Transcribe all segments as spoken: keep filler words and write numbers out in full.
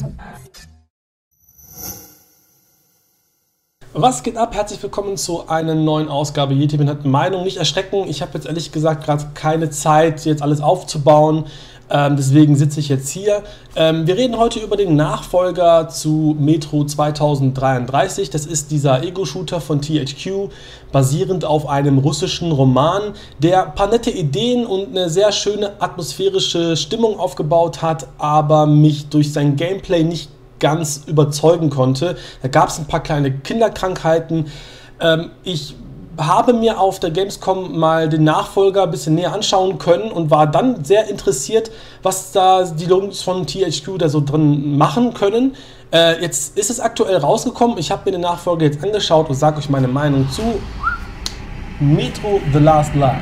Was geht ab? Herzlich willkommen zu einer neuen Ausgabe Yetimin hat eine Meinung. Nicht erschrecken, ich habe jetzt ehrlich gesagt gerade keine Zeit, jetzt alles aufzubauen. Ähm, deswegen sitze ich jetzt hier. Ähm, wir reden heute über den Nachfolger zu Metro zweitausenddreiunddreißig. Das ist dieser Ego-Shooter von T H Q, basierend auf einem russischen Roman, der ein paar nette Ideen und eine sehr schöne atmosphärische Stimmung aufgebaut hat, aber mich durch sein Gameplay nicht ganz überzeugen konnte. Da gab es ein paar kleine Kinderkrankheiten. Ähm, ich habe mir auf der Gamescom mal den Nachfolger ein bisschen näher anschauen können und war dann sehr interessiert, was da die Jungs von T H Q da so drin machen können. Äh, jetzt ist es aktuell rausgekommen. Ich habe mir den Nachfolger jetzt angeschaut und sage euch meine Meinung zu Metro The Last Light.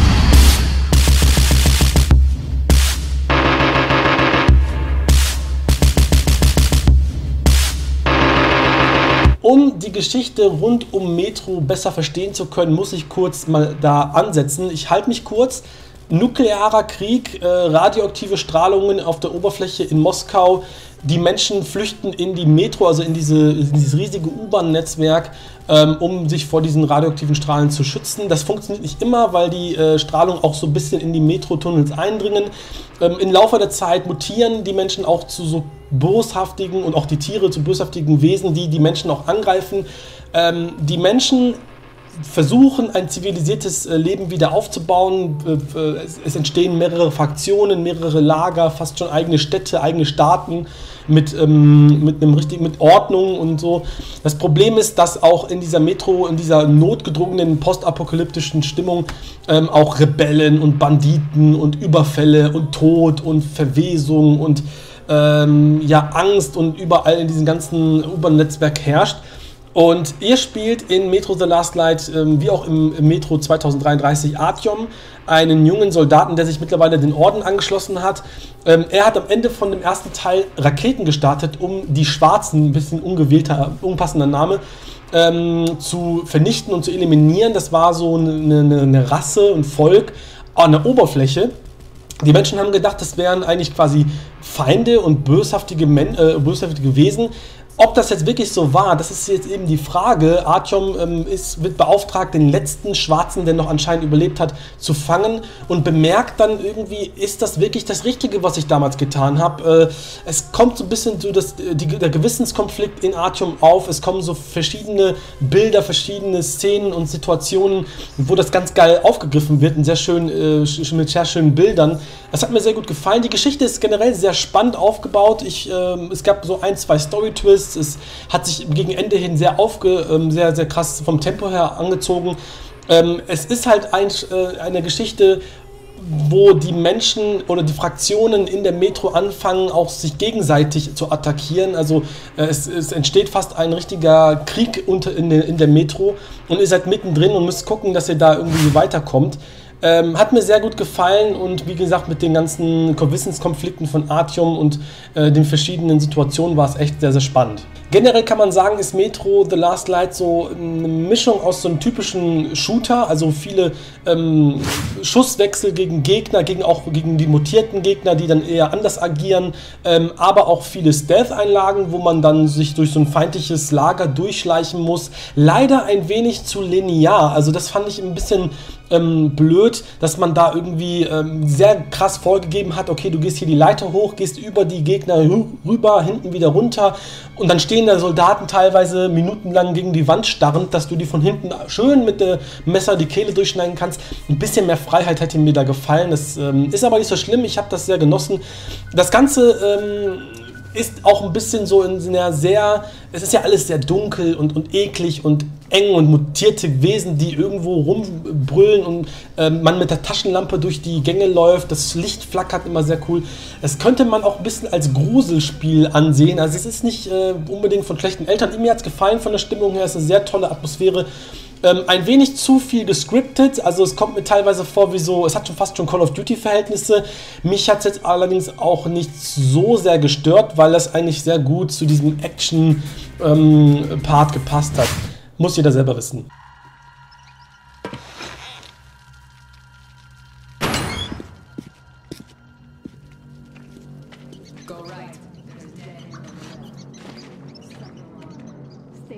Um die Geschichte rund um Metro besser verstehen zu können, muss ich kurz mal da ansetzen. Ich halte mich kurz. Nuklearer Krieg, äh, radioaktive Strahlungen auf der Oberfläche in Moskau. Die Menschen flüchten in die Metro, also in, diese, in dieses riesige U-Bahn-Netzwerk, ähm, um sich vor diesen radioaktiven Strahlen zu schützen. Das funktioniert nicht immer, weil die äh, Strahlung auch so ein bisschen in die Metro-Tunnels eindringen. Ähm, Im Laufe der Zeit mutieren die Menschen auch zu so boshaftigen und auch die Tiere zu boshaftigen Wesen, die die Menschen auch angreifen. Ähm, die Menschen versuchen, ein zivilisiertes Leben wieder aufzubauen. Es entstehen mehrere Fraktionen, mehrere Lager, fast schon eigene Städte, eigene Staaten mit, ähm, mit, einem richtigen, mit Ordnung und so. Das Problem ist, dass auch in dieser Metro, in dieser notgedrungenen postapokalyptischen Stimmung ähm, auch Rebellen und Banditen und Überfälle und Tod und Verwesung und ähm, ja, Angst und überall in diesem ganzen U-Bahn-Netzwerk herrscht. Und ihr spielt in Metro The Last Light, ähm, wie auch im, im Metro zweitausenddreiunddreißig, Artyom, einen jungen Soldaten, der sich mittlerweile den Orden angeschlossen hat. Ähm, er hat am Ende von dem ersten Teil Raketen gestartet, um die Schwarzen, ein bisschen ungewählter, unpassender Name, ähm, zu vernichten und zu eliminieren. Das war so eine, eine, eine Rasse, ein Volk an der Oberfläche. Die Menschen haben gedacht, das wären eigentlich quasi Feinde und böshaftige, Men äh, böshaftige Wesen. Ob das jetzt wirklich so war, das ist jetzt eben die Frage. Artyom ähm, ist, wird beauftragt, den letzten Schwarzen, der noch anscheinend überlebt hat, zu fangen und bemerkt dann irgendwie, ist das wirklich das Richtige, was ich damals getan habe. Äh, es kommt so ein bisschen so das, die, der Gewissenskonflikt in Artyom auf. Es kommen so verschiedene Bilder, verschiedene Szenen und Situationen, wo das ganz geil aufgegriffen wird, und sehr schön, äh, mit sehr schönen Bildern. Das hat mir sehr gut gefallen. Die Geschichte ist generell sehr spannend aufgebaut. Ich, äh, es gab so ein, zwei Story-Twists. Es hat sich gegen Ende hin sehr, aufge, ähm, sehr, sehr krass vom Tempo her angezogen. Ähm, es ist halt ein, äh, eine Geschichte, wo die Menschen oder die Fraktionen in der Metro anfangen, auch sich gegenseitig zu attackieren. Also äh, es, es entsteht fast ein richtiger Krieg unter, in, de, in der Metro und ihr seid mittendrin und müsst gucken, dass ihr da irgendwie weiterkommt. Ähm, hat mir sehr gut gefallen und wie gesagt, mit den ganzen Gewissenskonflikten von Artyom und äh, den verschiedenen Situationen war es echt sehr, sehr spannend. Generell kann man sagen, ist Metro The Last Light so eine Mischung aus so einem typischen Shooter, also viele ähm, Schusswechsel gegen Gegner, gegen auch gegen die mutierten Gegner, die dann eher anders agieren, ähm, aber auch viele Stealth-Einlagen, wo man dann sich durch so ein feindliches Lager durchschleichen muss. Leider ein wenig zu linear, also das fand ich ein bisschen Ähm, blöd, dass man da irgendwie ähm, sehr krass vorgegeben hat, okay, du gehst hier die Leiter hoch, gehst über die Gegner rüber, hinten wieder runter und dann stehen da Soldaten teilweise minutenlang gegen die Wand starrend, dass du die von hinten schön mit dem Messer die Kehle durchschneiden kannst. Ein bisschen mehr Freiheit hätte mir da gefallen, das ähm, ist aber nicht so schlimm, ich habe das sehr genossen. Das Ganze ähm, ist auch ein bisschen so in einer sehr, es ist ja alles sehr dunkel und, und eklig und eng und mutierte Wesen, die irgendwo rumbrüllen und äh, man mit der Taschenlampe durch die Gänge läuft, das Licht flackert immer sehr cool. Das könnte man auch ein bisschen als Gruselspiel ansehen, also es ist nicht äh, unbedingt von schlechten Eltern. Mir hat es gefallen von der Stimmung her, es ist eine sehr tolle Atmosphäre. Ähm, ein wenig zu viel gescriptet, also es kommt mir teilweise vor wie so, es hat schon fast schon Call of Duty Verhältnisse. Mich hat es jetzt allerdings auch nicht so sehr gestört, weil das eigentlich sehr gut zu diesem Action ähm, Part gepasst hat. Muss jeder selber wissen.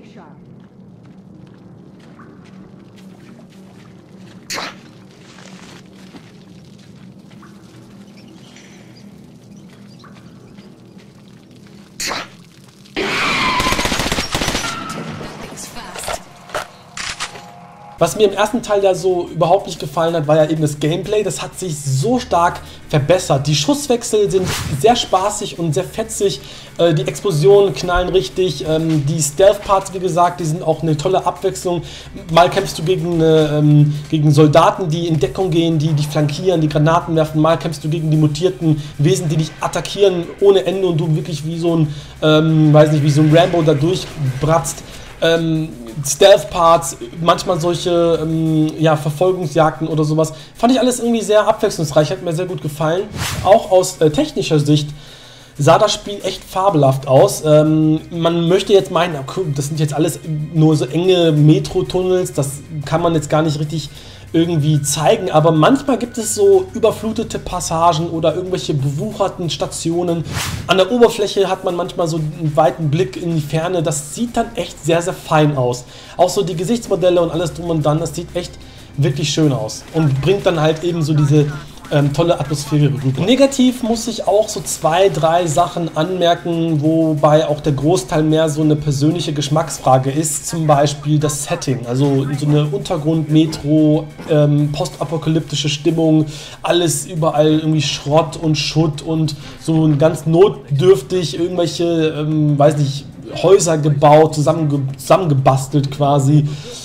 Was mir im ersten Teil ja so überhaupt nicht gefallen hat, war ja eben das Gameplay. Das hat sich so stark verbessert. Die Schusswechsel sind sehr spaßig und sehr fetzig. Äh, die Explosionen knallen richtig. Ähm, die Stealth-Parts, wie gesagt, die sind auch eine tolle Abwechslung. Mal kämpfst du gegen, äh, ähm, gegen Soldaten, die in Deckung gehen, die dich flankieren, die Granaten werfen. Mal kämpfst du gegen die mutierten Wesen, die dich attackieren ohne Ende und du wirklich wie so ein, ähm, weiß nicht, wie so ein Rambo da durchbratzt. Ähm, Stealth-Parts, manchmal solche ähm, ja, Verfolgungsjagden oder sowas. Fand ich alles irgendwie sehr abwechslungsreich, hat mir sehr gut gefallen. Auch aus äh, technischer Sicht sah das Spiel echt fabelhaft aus. Ähm, man möchte jetzt meinen, okay, das sind jetzt alles nur so enge Metro-Tunnels, das kann man jetzt gar nicht richtig irgendwie zeigen, aber manchmal gibt es so überflutete Passagen oder irgendwelche bewucherten Stationen. An der Oberfläche hat man manchmal so einen weiten Blick in die Ferne, das sieht dann echt sehr, sehr fein aus. Auch so die Gesichtsmodelle und alles drum und dran, das sieht echt wirklich schön aus und bringt dann halt eben so diese ähm, tolle Atmosphäre rüber. Negativ muss ich auch so zwei, drei Sachen anmerken, wobei auch der Großteil mehr so eine persönliche Geschmacksfrage ist, zum Beispiel das Setting, also so eine Untergrund-Metro, ähm, postapokalyptische Stimmung, alles überall irgendwie Schrott und Schutt und so ganz notdürftig irgendwelche, ähm, weiß nicht, Häuser gebaut, zusammenge zusammengebastelt quasi.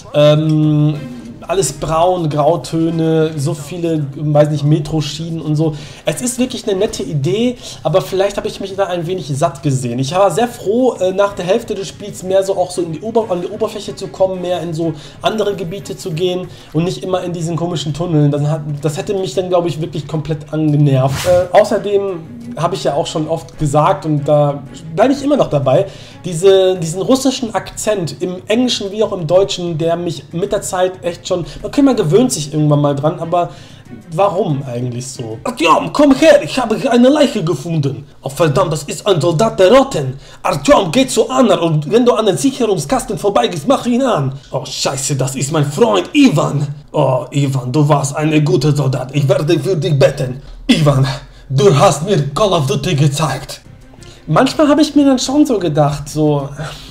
Ähm, alles braun, Grautöne, so viele, weiß nicht, Metroschienen und so. Es ist wirklich eine nette Idee, aber vielleicht habe ich mich da ein wenig satt gesehen. Ich war sehr froh, nach der Hälfte des Spiels mehr so auch so in die Ober an die Oberfläche zu kommen, mehr in so andere Gebiete zu gehen und nicht immer in diesen komischen Tunneln. Das, hat, das hätte mich dann, glaube ich, wirklich komplett angenervt. Äh, außerdem habe ich ja auch schon oft gesagt und da bleibe ich immer noch dabei, diese, diesen russischen Akzent im Englischen wie auch im Deutschen, der mich mit der Zeit echt schon, okay, man gewöhnt sich irgendwann mal dran, aber warum eigentlich so? Artyom, komm her, ich habe eine Leiche gefunden. Oh verdammt, das ist ein Soldat der Roten. Artyom, geh zu Anna und wenn du an den Sicherungskasten vorbeigehst, mach ihn an. Oh scheiße, das ist mein Freund Ivan. Oh Ivan, du warst ein guter Soldat, ich werde für dich beten. Ivan, du hast mir Call of Duty gezeigt. Manchmal habe ich mir dann schon so gedacht, so...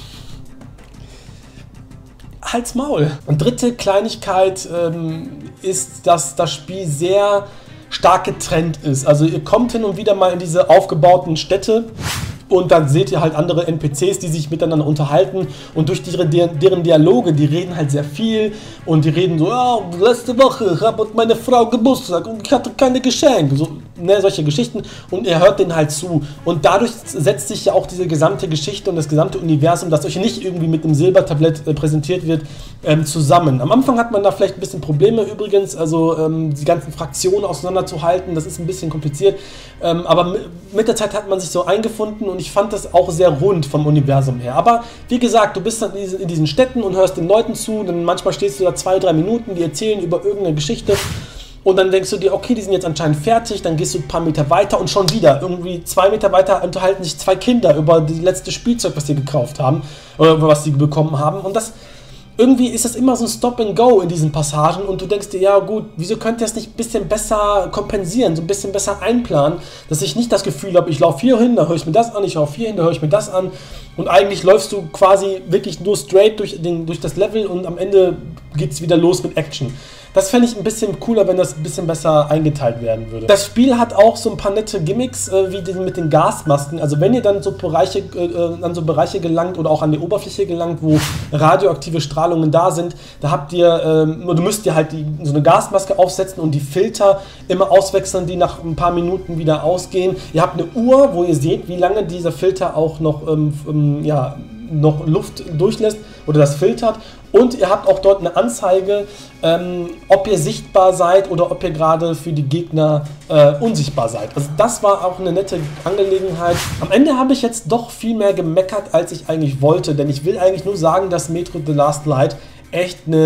Halt's Maul. Und dritte Kleinigkeit ähm, ist, dass das Spiel sehr stark getrennt ist. Also ihr kommt hin und wieder mal in diese aufgebauten Städte und dann seht ihr halt andere N P Cs, die sich miteinander unterhalten und durch die, deren Dialoge, die reden halt sehr viel und die reden so, ja, letzte Woche habe meine Frau Geburtstag und ich hatte keine Geschenke, so, ne, solche Geschichten und ihr hört denen halt zu und dadurch setzt sich ja auch diese gesamte Geschichte und das gesamte Universum, das euch nicht irgendwie mit einem Silbertablett äh, präsentiert wird, ähm, zusammen. Am Anfang hat man da vielleicht ein bisschen Probleme übrigens, also ähm, die ganzen Fraktionen auseinanderzuhalten, das ist ein bisschen kompliziert, ähm, aber mit der Zeit hat man sich so eingefunden und ich fand das auch sehr rund vom Universum her. Aber wie gesagt, du bist dann in diesen Städten und hörst den Leuten zu, dann manchmal stehst du da zwei, drei Minuten, die erzählen über irgendeine Geschichte und dann denkst du dir, okay, die sind jetzt anscheinend fertig, dann gehst du ein paar Meter weiter und schon wieder, irgendwie zwei Meter weiter unterhalten sich zwei Kinder über das letzte Spielzeug, was sie gekauft haben oder was sie bekommen haben und das irgendwie ist das immer so ein Stop and Go in diesen Passagen und du denkst dir, ja gut, wieso könnt ihr das nicht ein bisschen besser kompensieren, so ein bisschen besser einplanen, dass ich nicht das Gefühl habe, ich laufe hier hin, da höre ich mir das an, ich laufe hier hin, da höre ich mir das an und eigentlich läufst du quasi wirklich nur straight durch, den, durch das Level und am Ende geht es wieder los mit Action. Das fände ich ein bisschen cooler, wenn das ein bisschen besser eingeteilt werden würde. Das Spiel hat auch so ein paar nette Gimmicks, äh, wie den mit den Gasmasken. Also wenn ihr dann so Bereiche, äh, an so Bereiche gelangt oder auch an die Oberfläche gelangt, wo radioaktive Strahlungen da sind, da habt ihr, äh, du müsst ihr halt die, so eine Gasmaske aufsetzen und die Filter immer auswechseln, die nach ein paar Minuten wieder ausgehen. Ihr habt eine Uhr, wo ihr seht, wie lange dieser Filter auch noch, ähm, ähm, ja, noch Luft durchlässt oder das filtert. Und ihr habt auch dort eine Anzeige, ähm, ob ihr sichtbar seid oder ob ihr gerade für die Gegner äh, unsichtbar seid. Also das war auch eine nette Angelegenheit. Am Ende habe ich jetzt doch viel mehr gemeckert, als ich eigentlich wollte. Denn ich will eigentlich nur sagen, dass Metro The Last Light echt eine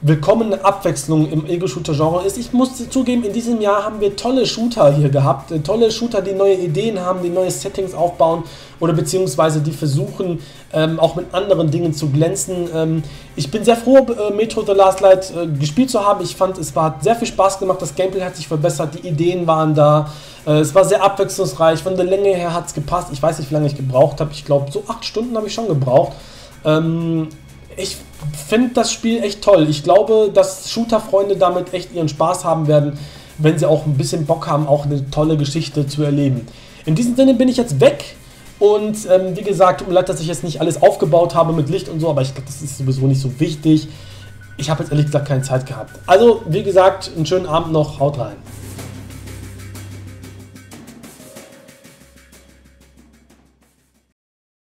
willkommene Abwechslung im Ego-Shooter-Genre ist. Ich muss zugeben, in diesem Jahr haben wir tolle Shooter hier gehabt, tolle Shooter, die neue Ideen haben, die neue Settings aufbauen oder beziehungsweise die versuchen, ähm, auch mit anderen Dingen zu glänzen. Ähm, ich bin sehr froh, äh, Metro The Last Light äh, gespielt zu haben. Ich fand, es war, hat sehr viel Spaß gemacht, das Gameplay hat sich verbessert, die Ideen waren da, äh, es war sehr abwechslungsreich, von der Länge her hat es gepasst. Ich weiß nicht, wie lange ich gebraucht habe, ich glaube, so acht Stunden habe ich schon gebraucht. Ähm, ich finde das Spiel echt toll. Ich glaube, dass Shooter-Freunde damit echt ihren Spaß haben werden, wenn sie auch ein bisschen Bock haben, auch eine tolle Geschichte zu erleben. In diesem Sinne bin ich jetzt weg und ähm, wie gesagt, tut mir leid, dass ich jetzt nicht alles aufgebaut habe mit Licht und so, aber ich glaube, das ist sowieso nicht so wichtig. Ich habe jetzt ehrlich gesagt keine Zeit gehabt. Also, wie gesagt, einen schönen Abend noch, haut rein.